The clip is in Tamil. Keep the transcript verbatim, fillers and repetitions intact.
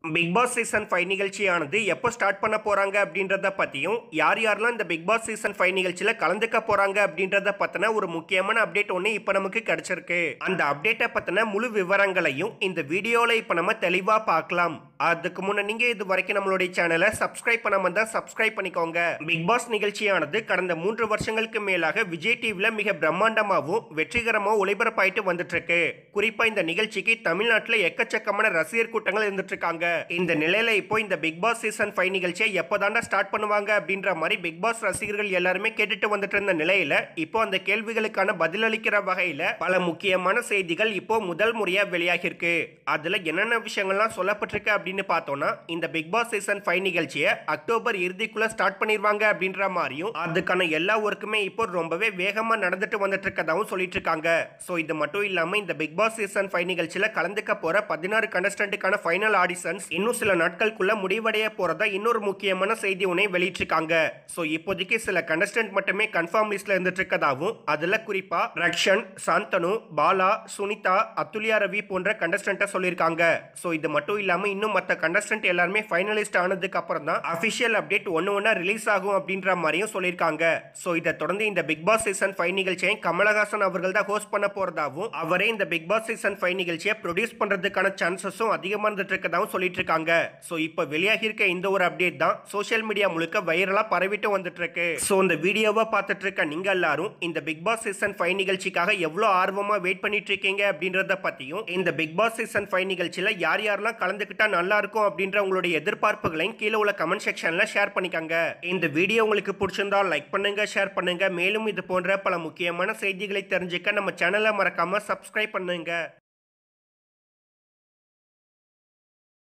பிக் பாஸ் சீசன் ஃபைவ் நிகழ்ச்சியானது எப்போ ஸ்டார்ட் பண்ண போறாங்க அப்படின்றத பத்தியும், யார் யாரெல்லாம் இந்த பிக் பாஸ் சீசன் ஃபைவ் நிகழ்ச்சியில கலந்துக்க போறாங்க அப்படின்றத பத்தின ஒரு முக்கியமான அப்டேட் ஒன்று இப்போ நமக்கு கிடைச்சிருக்கு. அந்த அப்டேட்டை பத்தின முழு விவரங்களையும் இந்த வீடியோல இப்போ நம்ம தெளிவா பார்க்கலாம். அதுக்கு முன்ன நீங்க இது வரைக்கும் நம்மளுடைய சேனலை சப்ஸ்கிரைப் பண்ணாம இருந்தா சப்ஸ்கிரைப் பண்ணிக்கோங்க. பிக் பாஸ் நிகழ்ச்சியானது கடந்த மூன்று வருஷங்களுக்கு மேலாக விஜய் டிவில மிக பிரம்மாண்டமாகவும் வெற்றிகரமாக ஒளிபரப்பாயிட்டு வந்துட்டு இருக்கு. குறிப்பா இந்த நிகழ்ச்சிக்கு தமிழ்நாட்டில் எக்கச்சக்கமான ரசிகர் கூட்டங்கள் இருந்துட்டு இருக்காங்க. இந்த நிலையில இப்போ இந்த பிக் பாஸ் சீசன் ஃபைவ் நிகழ்ச்சியை எப்போதாண்டா ஸ்டார்ட் பண்ணுவாங்க அப்படின்ற மாதிரி பிக் பாஸ் ரசிகர்கள் எல்லாருமே கேட்டுட்டு வந்துட்டு இருந்த நிலையில இப்போ அந்த கேள்விகளுக்கான பதிலளிக்கிற வகையில பல முக்கியமான செய்திகள் இப்போ முதல் முறையா வெளியாகி இருக்கு. அதுல என்னென்ன விஷயங்கள்லாம் சொல்லப்பட்டிருக்கு அப்படின்னு பார்த்தோம்னா, இந்த பிக் பாஸ் சீசன் ஃபைவ் நிகழ்ச்சியை அக்டோபர் இறுதிக்குள்ள ஸ்டார்ட் பண்ணிடுவாங்க அப்படின்ற மாதிரியும், அதுக்கான எல்லா ஒர்க்குமே இப்போ ரொம்பவே வேகமா நடந்துட்டு வந்துட்டு இருக்கதாவும் சொல்லிட்டு இருக்காங்க. ஸோ இது மட்டும் இல்லாம இந்த பிக் பாஸ் சீசன் ஃபைவ் நிகழ்ச்சியில கலந்துக்க போற பதினாறு கண்டஸ்டன்ட்டுக்கான ஃபைனல் ஆடிஷன்ஸ் இன்னும் சில நாட்களுக்குள்ள முடிவடைய போறதா இன்னொரு முக்கியமான செய்தி ஒன்றை வெளியிட்டிருக்காங்க. ஸோ இப்போதைக்கு சில கண்டஸ்டன்ட் மட்டுமே கன்ஃபார்ம் லிஸ்ட்ல இருந்துட்டு இருக்கதாவும், அதுல குறிப்பா ரக்ஷன், சாந்தனு, பாலா, சுனிதா, அத்துலியா ரவி போன்ற கண்டஸ்டன்ட்டை சொல்லியிருக்காங்க. ஸோ இது மட்டும் இல்லாம இன்னும் மற்ற கண்டஸ்டன்ட் எல்லாருமே ஃபைனலிஸ்ட் ஆனதுக்கு அப்புறம் தான் அபிஷியல் அப்டேட் ஒன்னு ஒன்னா ரிலீஸ் ஆகும் அப்படின்ற மாதிரியும் சொல்லியிருக்காங்க. ஸோ இதை தொடர்ந்து இந்த பிக் பாஸ் சீசன் ஃபைவ் நிகழ்ச்சியை கமலஹாசன் அவர்கள் தான் ஹோஸ்ட் பண்ண போறதாவும், அவரே இந்த பிக் பாஸ் சீசன் ஃபைவ் நிகழ்ச்சியை ப்ரொடியூஸ் பண்றதுக்கான சான்சஸும் அதிகமாக இருந்துட்டு இருக்கதாவும் சொல்லிட்டு இருக்காங்க. ஸோ இப்போ வெளியாகி இருக்க இந்த ஒரு அப்டேட் தான் சோஷியல் மீடியா முழுக்க வைரலா பரவிட்டு வந்துட்டு இருக்கு. ஸோ இந்த வீடியோவை பார்த்துட்டு இருக்க நீங்க எல்லாரும் இந்த பிக் பாஸ் சீசன் ஃபைவ் நிகழ்ச்சிக்காக எவ்வளவு ஆர்வமா வெயிட் பண்ணிட்டு இருக்கீங்க அப்படின்றத பத்தியும், இந்த பிக் பாஸ் சீசன் ஃபைவ் நிகழ்ச்சியில யார் யாரெல்லாம் கலந்துக்கிட்டா நல்லா இருக்கும் அப்படின்ற உங்களுடைய எதிர்பார்ப்புகளையும் கீழே உள்ள கமெண்ட் செக்ஷன்ல ஷேர் பண்ணிக்கங்க. இந்த வீடியோ உங்களுக்கு பிடிச்சிருந்தா லைக் பண்ணுங்க, ஷேர் பண்ணுங்க. மேலும் இது போன்ற பல முக்கியமான செய்திகளை தெரிஞ்சுக்க நம்ம சேனலை மறக்காம சப்ஸ்கிரைப் பண்ணுங்க.